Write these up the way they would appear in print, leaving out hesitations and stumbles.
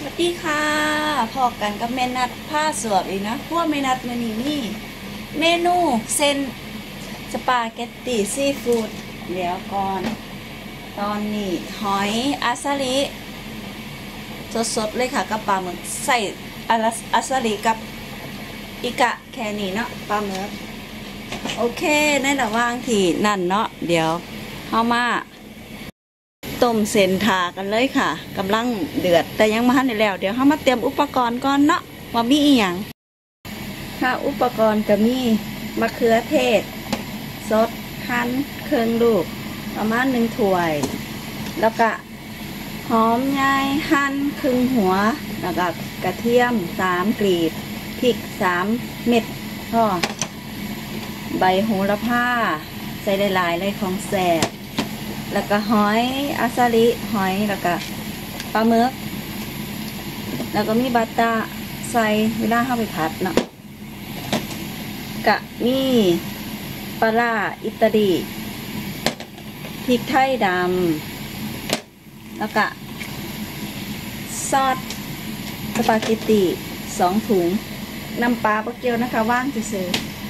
วัสดีค่ะพอกันกับเมนัดผ้าสวบอีกนะพวกเมนัดมื้อนี้มีเมนูเส้นสปาเกตตี้ซีฟู้ดเดี๋ยวก่อนตอนนี้หอยอาซาริสดๆเลยค่ะกับปลาหมึกใส่อาซาริกับอิกะแค่นี้เนาะปลาหมึกโอเคในระหว่างที่นั่นเนาะเดี๋ยวเข้ามาต้มเส้นทากันเลยค่ะกำลังเดือดแต่ยังมาทันได้แล้วเดี๋ยวเข้ามาเตรียมอุปกรณ์ก่อนเนาะว่ามีอีหยังค่ะอุปกรณ์ก็มีมะเขือเทศสดหั่นครึ่งลูกประมาณ1 ถ้วยแล้วก็หอมใหญ่หั่นครึ่งหัวแล้วก็กระเทียม3 กลีบพริก3 เม็ดพอใบโหระพาใส่หลายๆเลยของแซ่บแล้วก็หอยอาซาริหอยแล้วก็ปลาหมึกแล้วก็มีบัตตาใส่เวลาเข้าไปผัดเนาะกะมีปลาร้าอิตาลีพริกไทยดำแล้วก็ซอสสปาเกตตี้2 ถุงน้ำปลาปลาเกี๊ยวนะคะว่างซื้อ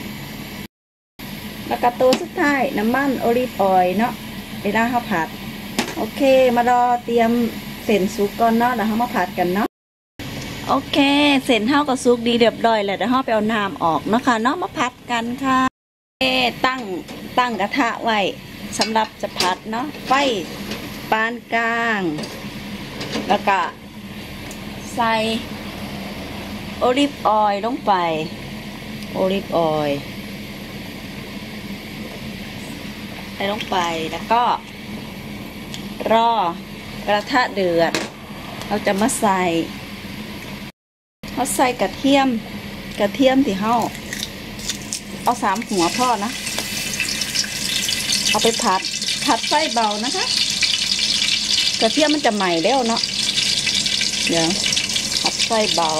แล้วก็ตัวสุดท้ายน้ำมันโอลิฟออยล์เนาะเวลาเขาผัดโอเคมารอเตรียมเส้นซุปก่อนเนาะแล้วเขามาผัดกันเนาะโอเคเส้นเท่ากับซุปดีเรียบร้อยแล้วเดี๋ยวเขาไปเอาน้ำออกเนาะค่ะเนาะมาผัดกันค่ะตั้งกระทะไว้สำหรับจะผัดเนาะไฟปานกลางแล้วก็ใส่โอลิฟออยล์ลงไปโอลิฟออยล์ใส่ลงไปแล้วก็รอกระทะเดือดเราจะมาใส่กระเทียมที่เราเอา3 หัวพ่อนะเอาไปผัดไฟเบานะคะกระเทียมมันจะใหม่แล้วเนาะเดี๋ยวผัดไฟเบา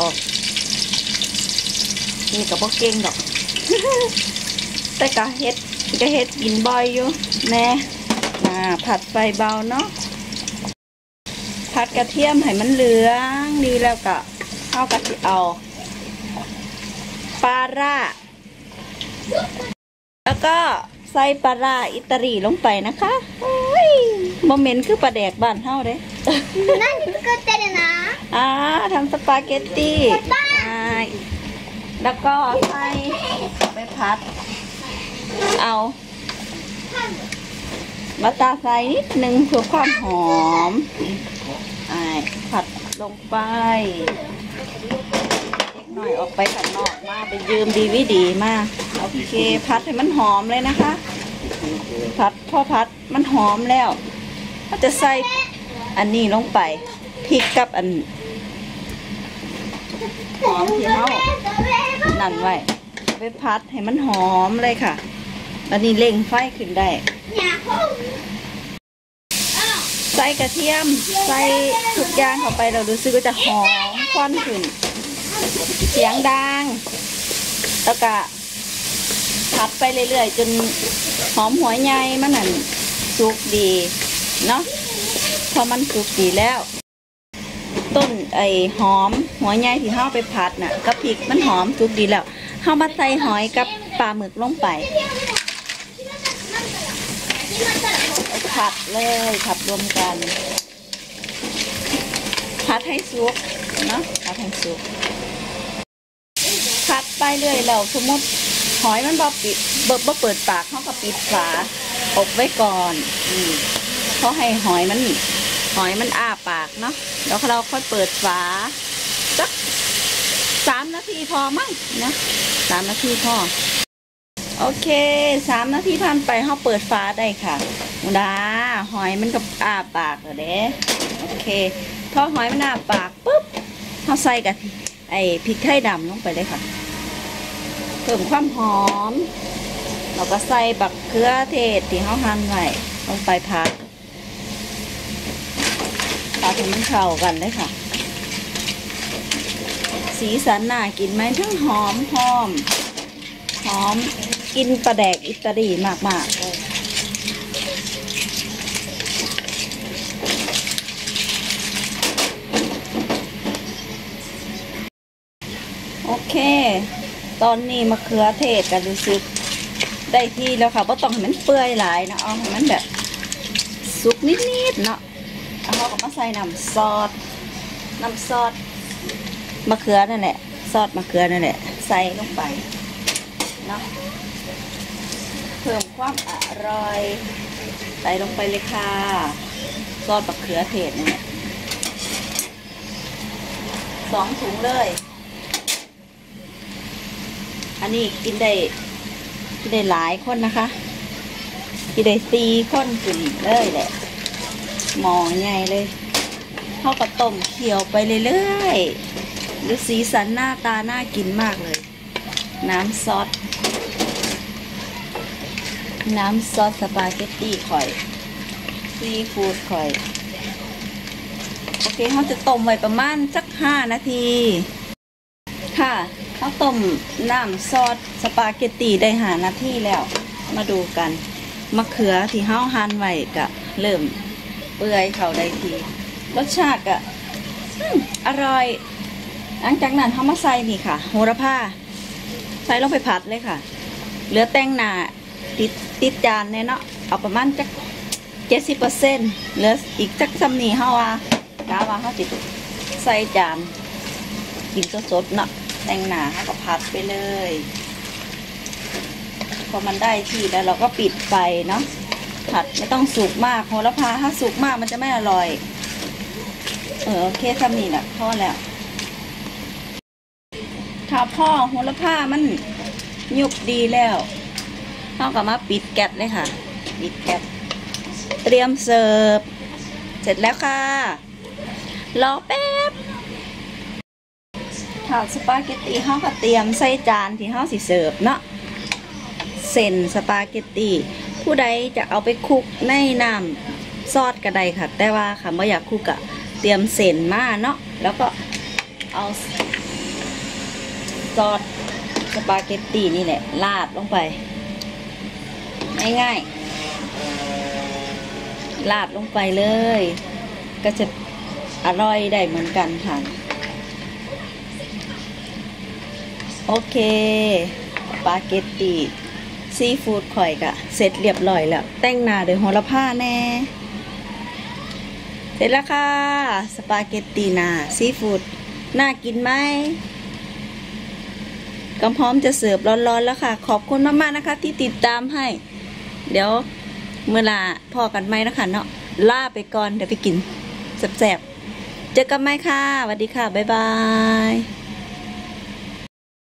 นี่กับพวกเก่งดอก แต่ก็เฮ็ดกินบ่อยอยู่แน่ผัดไฟเบาเนาะผัดกระเทียมให้มันเหลืองดีแล้วก็เอากระทิเอาปลาร่าแล้วก็ใส่ปลาร่าอิตาลีลงไปนะคะโมเมนต์คือปลาแดกบ้านเฮาเด้นั่นก็เต้นนะทำสปาเกตตี้แล้วก็ใส่ไปผัดเอาบัตตาใส่นิดนึงเพื่อความหอมผัดลงไปเล็กหน่อยออกไปข้างนอกมาไปยืมDVDมาโอเคผัดให้มันหอมเลยนะคะพอผัดมันหอมแล้วก็จะใส่อันนี้ลงไปพริกกับอันหอมที่เขานั่นไว้ไปผัดให้มันหอมเลยค่ะอันนี้เร่งไฟขึ้นได้ใส่กระเทียมใส่ทุกอย่างเข้าไปเรารู้สึกว่าจะหอมควันขึ้นเสียงดังแล้วก็ผัดไปเรื่อยๆจนหอมหัวใหญ่มันนั่นสุกดีเนาะพอมันสุกดีแล้วต้นหอมหัวใหญ่ที่เฮาไปผัดน่ะกับพริกมันหอมสุกดีแล้วเฮามาใส่หอยกับปลาหมึกลงไปผัดเลยผัดรวมกันผัดให้สุกเนาะผัดให้สุกผัดไปเรื่อยแล้วสมมติหอยมันบ่เปิดปากเขาก็ปิดฝาอบไว้ก่อนเพราะให้หอยมันอ้าปากเนาะแล้วเราค่อยเปิดฝาสัก3 นาทีพอมั้งนะ3 นาทีพอโอเค3 นาทีผ่านไปเขาเปิดฝาได้ค่ะหอยมันก็อ้าปากแล้วเด้โอเคพอหอยมันอ้าปากปุ๊บเขาใส่กับพริกไทยดำลงไปเลยค่ะเพิ่มความหอมเราก็ใส่บักเขือเทศที่เขาหั่นไว้ลงไปผัดให้มันเข้ากันเลยค่ะสีสันน่ากินไหมทั้งหอมกินปลาแดกอิตาลีมากๆเลยตอนนี้มะเขือเทศกันรู้สึกได้ที่แล้วค่ะว่าต้องให้มันเปื่อยหลายนะเอาให้มันแบบสุกนิดๆเนาะเอาเขาก็มาใส่น้ำซอสมะเขือนั่นแหละซอสมะเขือนั่นแหละใส่ลงไปเนาะเพิ่มความอร่อยใส่ลงไปเลยค่ะซอสมะเขือเทศเนี่ย2 ถุงเลยอันนี้กินได้หลายคนนะคะกินได้4 คนกินเลยแหละหม้อใหญ่เลยเข้ากับต้มเคี่ยวไปเรื่อยๆดูสีสันหน้าตาน่ากินมากเลยน้ำซอสสปาเกตตี้ข่อยซีฟู้ดข่อยโอเคเขาจะต้มไว้ประมาณสัก5 นาทีค่ะเขาต้มน้ำซอสสปาเกตตี้ได้5 นาทีแล้วมาดูกันมะเขือที่เขาหั่นไว้ก็เริ่มเปื่อยเข้าได้ทีรสชาติก็อร่อยหลังจากนั้นเขามาใส่นี่ค่ะโหระพาใส่ลงไปผัดเลยค่ะเหลือแตงหนาติดจานเนี่ยเนาะเอาประมาณจัก70%เหลืออีกจักซ้ำนี่เขาว่ากะว่าเขาติดใส่จานกินสดๆเนาะแตงหนาเขาก็ผัดไปเลยพอมันได้ที่แล้วเราก็ปิดไฟเนาะผัดไม่ต้องสุกมากโหระพาถ้าสุกมากมันจะไม่อร่อยโอเคซ้ำนี่แหละพอแล้วถ้าพ่อโหระพามันยุบดีแล้วเขาก็มาปิดแก๊สเลยค่ะปิดแก๊สเตรียมเสิร์ฟเสร็จแล้วค่ะรอแป๊บค่ะสปาเกตตี้เขาก็เตรียมใส่จานที่เขาสิเสิร์ฟเนาะเส้นสปาเกตตี้ผู้ใดจะเอาไปคลุกในน้ำซอสก็ได้ค่ะแต่ว่าค่ะไม่อยากคลุกอะเตรียมเส้นมาเนาะแล้วก็เอาซอสสปาเกตตี้นี่แหละราดลงไปง่ายๆราดลงไปเลยก็จะอร่อยได้เหมือนกันค่ะโอเคสปาเกตตี้ซีฟู้ดข่อยกะเสร็จเรียบร้อยแล้วแต่งหน้าด้วยโหระพาแน่เสร็จแล้วค่ะสปาเกตตี้หน้าซีฟู้ดน่ากินไหมก็พร้อมจะเสิร์ฟร้อนๆแล้วค่ะขอบคุณมากๆนะคะที่ติดตามให้เดี๋ยวเมื่อลาพอกันไหมนะคะเนาะล่าไปก่อนเดี๋ยวไปกินแซ่บๆเจอกันไหมค่ะสวัสดีค่ะบ๊ายบาย